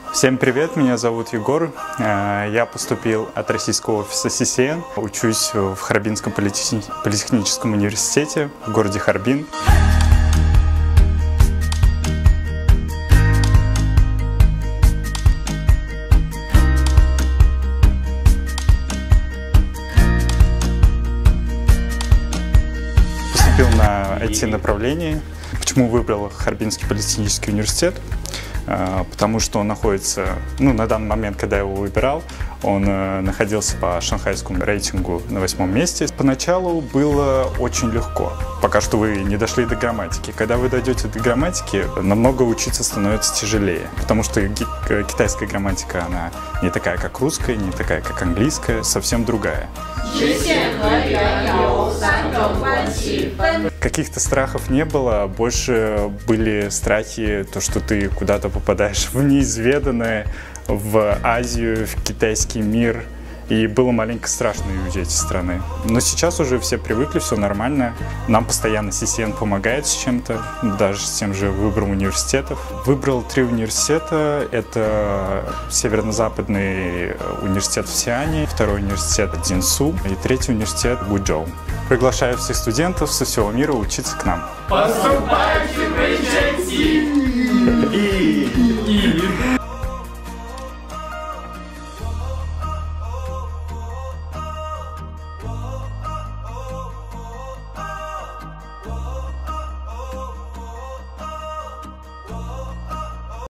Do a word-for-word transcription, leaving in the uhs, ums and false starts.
Всем привет, меня зовут Егор. Я поступил от российского офиса си си эн. Учусь в Харбинском политехническом университете в городе Харбин. Поступил на ай ти-направление. Почему выбрал Харбинский политехнический университет? Потому что он находится, ну, на данный момент, когда я его выбирал, он э, находился по шанхайскому рейтингу на восьмом месте. Поначалу было очень легко, пока что вы не дошли до грамматики. Когда вы дойдете до грамматики, намного учиться становится тяжелее, потому что китайская грамматика, она не такая, как русская, не такая, как английская, совсем другая. Каких-то страхов не было, больше были страхи, то, что ты куда-то попадаешь в неизведанное, в Азию, в китайский мир. И было маленько страшно уезжать из страны. Но сейчас уже все привыкли, все нормально. Нам постоянно си си эн помогает с чем-то, даже с тем же выбором университетов. Выбрал три университета. Это Северно-Западный университет в Сиане, второй университет Динсу и третий университет Гуйчжоу. Приглашаю всех студентов со всего мира учиться к нам. Поступайте в